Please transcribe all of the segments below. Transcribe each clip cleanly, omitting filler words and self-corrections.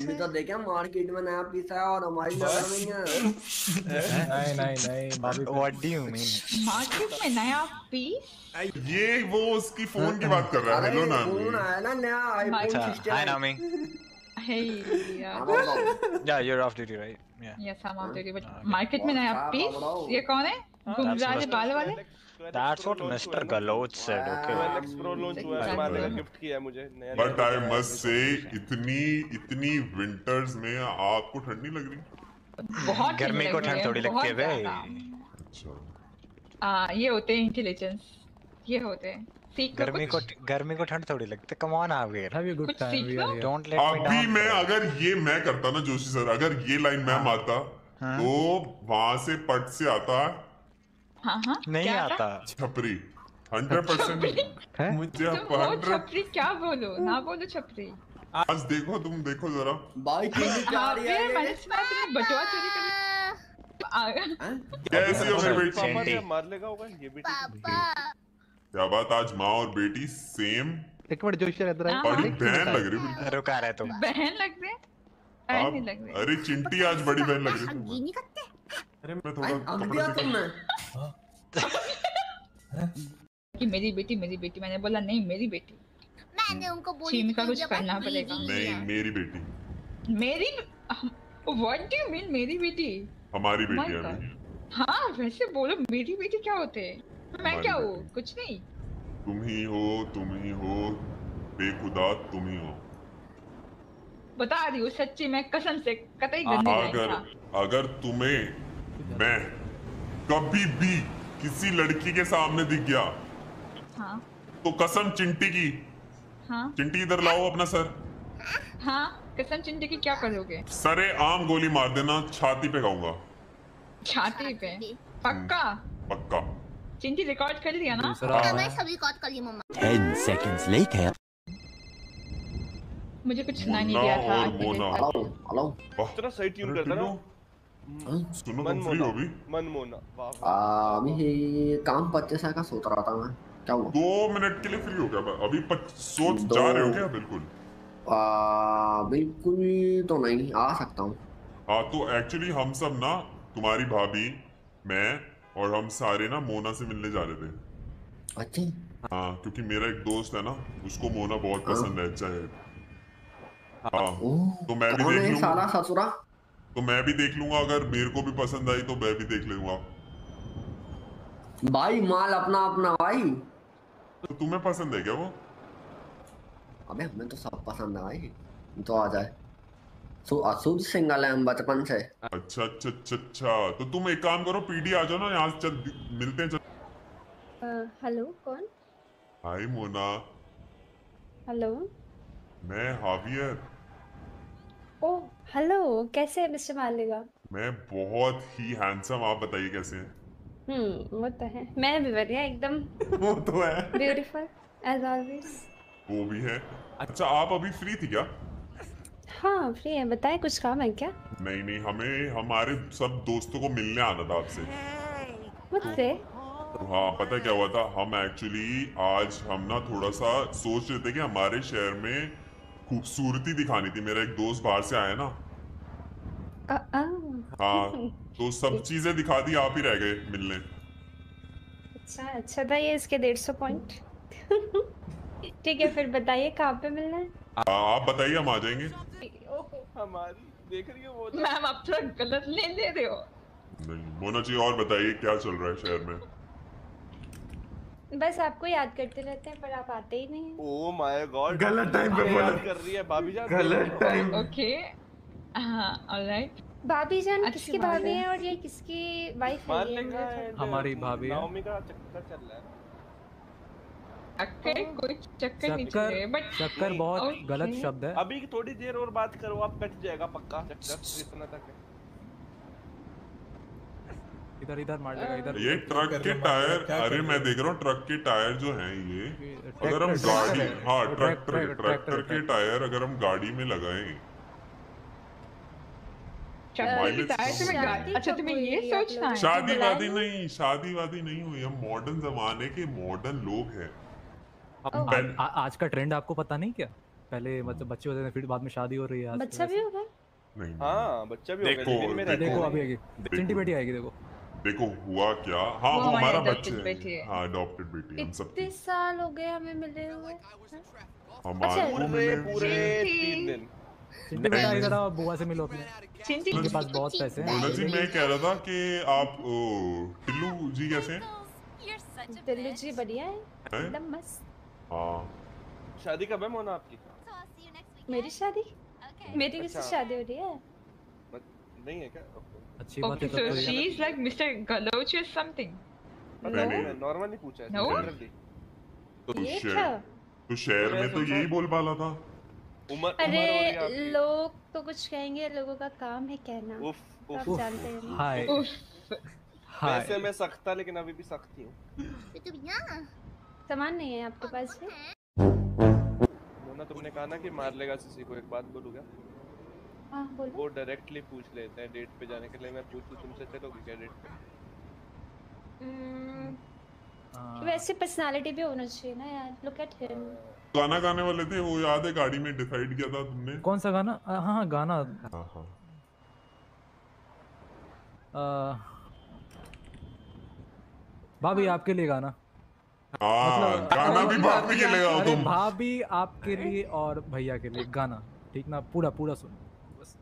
ये तो देखे मार्केट में नया पीस है और हमारी नजर में ही है। नहीं नहीं नहीं भाभी। What do you mean? Market में नया पीस? ये वो उसकी फोन की बात कर रहा है। हेलो अरे फोन नामी। आया ना नया आईफोन अच्छा, 16। hi Nami. Hey, हाँ बताओ। Yeah, you're off duty, right? Yeah. yes, I'm off duty, but Okay. Market में नया हाँ, पीस? बताओ। ये कौन है? गुमराज बाल वाले? That's what Mr. Galot said. Okay. OLX Pro launch हुआ है, माने गिफ्ट किया है मुझे नया। बट आई मस्ट से इतनी विंटर्स में आपको ठंड नहीं लग रही? बहुत गर्मी को ठंड थोड़ी लगती है भाई। अच्छा। ये होते हैं इंटेलिजेंस, ये होते हैं। सीख लो कुछ। गर्मी को ठंड थोड़ी लगती है। Come on, Javier. Have a good कुछ time. सीख We low. are here. Don't let me अभी down. मैं अगर ये मैं करता ना जोशी सर, अगर ये लाइन मैं मारता तो वहां से पट से आता हाँ नहीं क्या आता। छपरी 100%। मुझे तुम वो छपरी क्या बोलो, ना बोलो छपरी। आज तुम देखो जरा भाई कितनी प्यारी है ये। मैंने सुना तुमने बटुआ चोरी कर। कैसी हो मेरी बेटी? पापा ने मार लेगा होगा ये बेटी। क्या बात, आज माँ और बेटी सेम एक मिनट जोशी इधर आइए। बड़ी बहन लग रही है। रुका रहे तुम। बहन लग रहे? आप नहीं लग रहे। अरे चिंटी आज बड़ी बहन लग रही है तुम। अरे मैं थोड़ा अंक दिया तुमने। कि मेरी बेटी मैंने बोला नहीं मेरी बेटी। मैंने उनको बोली चीन का कुछ करना पड़ेगा। नहीं मेरी बेटी। मेरी व्हाट डू यू मीन मेरी बेटी? हमारी My बेटी है God. अभी। हाँ वैसे बोलो मेरी बेटी क्या होते हैं? मैं हमारी क्या हूँ? बेटी। कुछ नहीं। तुम ही हो बेखुदा तुम ही हो। बता रही हूँ सच्ची, मैं कसम से कतई गंदी नहीं था। अगर तुम्हें मैं कभी भी किसी लड़की के सामने दिख गया हाँ तो कसम चिंटी की। हाँ चिंटी इधर लाओ अपना सर। हाँ कसम चिंटी की क्या करोगे? सरे आम गोली मार देना, छाती पे खाऊंगा। छाती पे? पक्का? पक्का। चिंटी रिकॉर्ड कर लिया ना? मैं सभी रिकॉर्ड कर ली मम्मा। 10 seconds later. मुझे कुछ सुनाई नहीं मुन्ना दिया था। और मोना। हेलो वाह, इतना सही ट्यून करता ना। सुनो तुम फ्री हो अभी? मनमोना। वाह अभी काम 25 का सोच रहा था मैं। क्या हुआ? 2 मिनट के लिए फ्री हो गया अभी? सोच जा रहे हो क्या? बिल्कुल। बिल्कुल तो नहीं, आ सकता हूँ। हाँ तो एक्चुअली हम सब ना, तुम्हारी भाभी, मैं और हम सारे ना मोना से मिलने जा रहे थे। अच्छा। हाँ क्योंकि मेरा एक दोस्त है ना, उसको मोना बहुत पसंद है। चाहे हाँ तो मैं भी देख लूंगा। साला ससुरा। तो मैं भी देख लूंगा, अगर मेरे को भी पसंद आई तो मैं भी देख लूंगा। भाई माल अपना अपना भाई। तो तुम्हें पसंद है क्या वो? अबे हमें तो सब पसंद है भाई, तो आ जाए। असूद सिंगल है हम बचपन से। अच्छा अच्छा अच्छा अच्छा, तो तुम एक काम करो, पीडी आ जाओ ना यहाँ से, चल मिलते हैं। चल हेलो कौन? हाय मोना। हेलो। मैं हावियर। ओह हेलो, कैसे है मिस्टर मालेगा? मैं बहुत ही हैंडसम, आप बताइए कैसे हैं? वो तो है, मैं भी बढ़िया एकदम। वो तो है। Beautiful as always. वो भी है। अच्छा आप अभी फ्री थी क्या? हाँ फ्री है, बताएं कुछ काम है क्या? नहीं नहीं, हमें हमारे सब दोस्तों को मिलने आना था आपसे। मुझसे? हाँ पता है क्या हुआ था, हम एक्चुअली आज हम ना थोड़ा सा सोच रहे थे कि हमारे शहर में खूबसूरती दिखानी थी। मेरा एक दोस्त बाहर से आया ना। हाँ तो सब चीजें दिखा दी, आप ही रह गए मिलने। अच्छा था ये, इसके 150 पॉइंट। ठीक है फिर बताइए कहाँ पे मिलना है? आप बताइए, हम आ जाएंगे। हमारी देख रही हो वो तो। मैम आप थोड़ा गलत ले ले रहे हो। नहीं मोना जी, और बताइए क्या चल रहा है शहर में? बस आपको याद करते रहते हैं पर आप आते ही नहीं हैं। ओह माय गॉड, गलत टाइम पे बोला। याद कर रही है भाभी जान। गलत टाइम। ओके हाँ ऑलराइट। भाभी जान अच्छी किसकी बात भाभी है। है और ये किसकी वाइफ है? मान ये लेगा मुझे हमारी भाभी है। नाओमी का चक्कर चल रहा है। चक्कर कोई चक्कर नहीं चल रहा है, बट चक्कर बहुत गलत शब्द है। अभी थोड़ी देर और बात करो, आप कट जाएगा पक्का चक्कर इतना तक है। इधर मार देगा इधर। ये ट्रक के टायर, अरे मैं देख रहा हूँ ट्रक के टायर जो हैं ये, अगर हम गाड़ी, हाँ ट्रैक्टर के टायर अगर हम गाड़ी में लगाएं। अच्छा तुम्हें ये सोचना है? शादी वादी नहीं हुई, हम मॉडर्न जमाने के मॉडर्न लोग हैं। आज का ट्रेंड आपको पता नहीं क्या? पहले मतलब बच्चे होते थे फिर बाद में शादी हो रही है आजकल बच्चा भी वैसे। होगा? नहीं हाँ बच्चा भी हो गया देखो, लेकिन मेरा देखो। देखो अभी आएगी देखो। चिंटी बेटी आएगी देखो। देखो हुआ क्या, हाँ वो वो हमारा हमारी बच्चा adopted बेटी है, है। हाँ अडॉप्टेड बेटी हम सब इतने साल हो गए हमें मिले हुए। हमारे को पूरे मिले पूरे चिंटी। 3 दिन। चिंटी बेटा इधर आओ बुआ से मिलो अपने। चिंटी उनके पास बहुत पैसे हैं। मुन्ना जी मैं कह रहा था कि आप टिल्लू जी कैसे हैं? दिल्ली जी बढ़िया है हैं? एकदम मस्त। हाँ शादी कब है मोना आपकी? मेरी शादी मेरी किससे अच्छा। शादी हो रही है? नहीं है क्या? अच्छी बात Okay, है so तब तो she is like Mr. Galoch or something. पता नहीं। नहीं नॉर्मली पूछा है No? जनरली। तो ये शहर क्या? तो शहर में तो यही बोल पाला था। उम्र हो रही है अरे आपकी। लोग तो कुछ कहेंगे, लोगों का काम है कहना। उफ आप उफ। जानते हैं ना। हाय Oof. हाय वैसे मैं सख्त था लेकिन अभी भी सख्त ही हूँ। सामान नहीं है आपके पास भी? मोना तुमने कहा ना कि मार लेगा किसी को, एक बात बोलूँ क्या? हाँ बोलो। वो डायरेक्टली पूछ लेते हैं डेट पे जाने के लिए। मैं पूछूं तुमसे चलोगी क्या डेट पे? हाँ। वैसे पर्सनालिटी भी होना चाहिए ना यार। Look at him. गाना गाने वाले थे वो याद है, गाड़ी में डिसाइड किया था तुमने? कौन सा गाना? हाँ हाँ गाना हाँ हाँ भाभी आपके लिए गाना। हाँ गाना भी भाभी के लिए गाओ अरे तुम। भाभी आपके लिए और भैया के लिए गाना, ठीक ना? पूरा पूरा सुनो बस।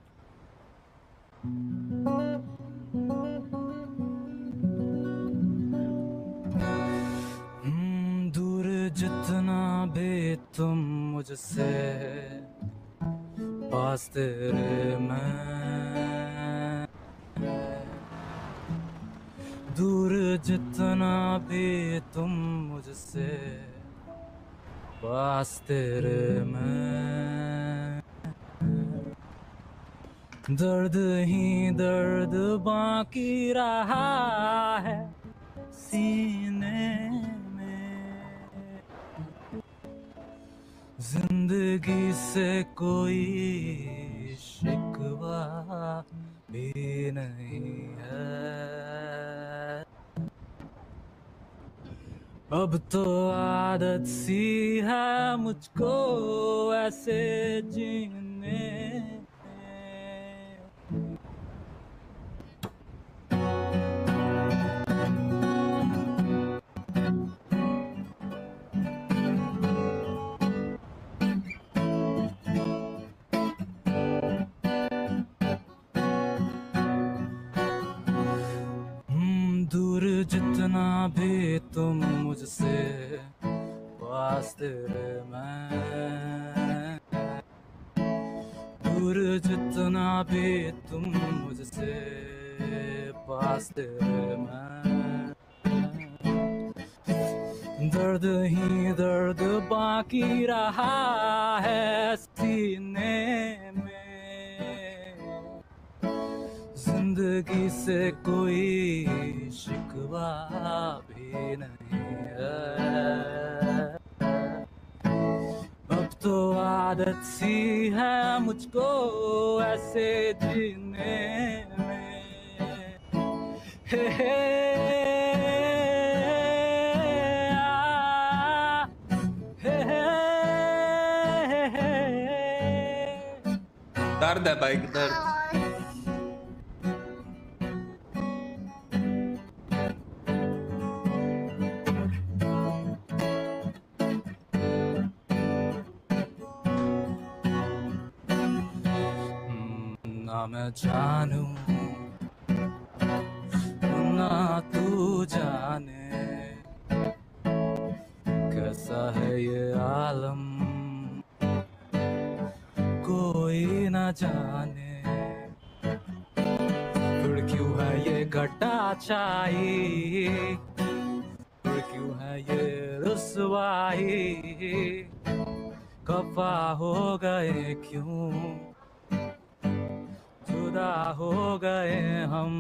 दूर जितना भी तुम मुझसे, पास तेरे मैं। दूर जितना भी तुम मुझसे, पास तेरे मैं। दर्द ही दर्द बाकी रहा है सीने में। जिंदगी से कोई शिकवा भी नहीं है। अब तो आदत सी है मुझको ऐसे जीने। दूर जितना भी तुम मुझसे, पास तेरे मैं। दूर जितना भी तुम मुझसे, पास तेरे मैं। दर्द ही दर्द बाकी रहा है सीने में। जिंदगी से कोई शिकवा भी नहीं है। अब तो आदत सी है मुझको ऐसे जीने में। हे हे आ, हे हे। दर्द है भाई, दर्द। ना मैं जानूं ना तू जाने, कैसा है ये आलम कोई ना जाने। फिर क्यों है ये घटा छाई, फिर क्यों है ये रुसवाई। खफा हो गए क्यों, जुदा हो गए हम।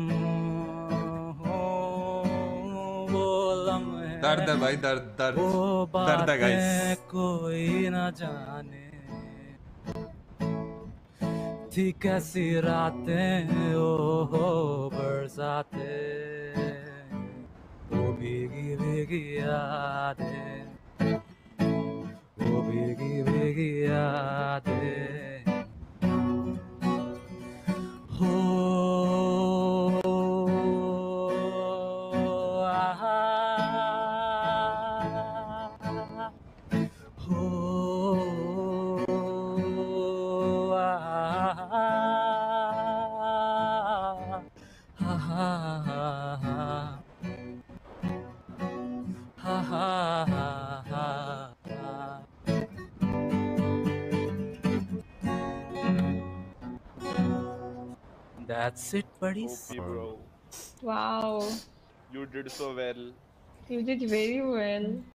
वो लम्हे दर्द है भाई, दर्द दर्द वो दर्द है बातें गाइस। कोई न जाने। थी कैसी रातें ओ हो बरसाते, वो भीगी भीगी यादें, वो भीगी भीगी यादें हो आहा, हो आहा, हा हा ha ha ha ha ha. That's it, buddies. OP bro, Wow, you did so well. you did very well.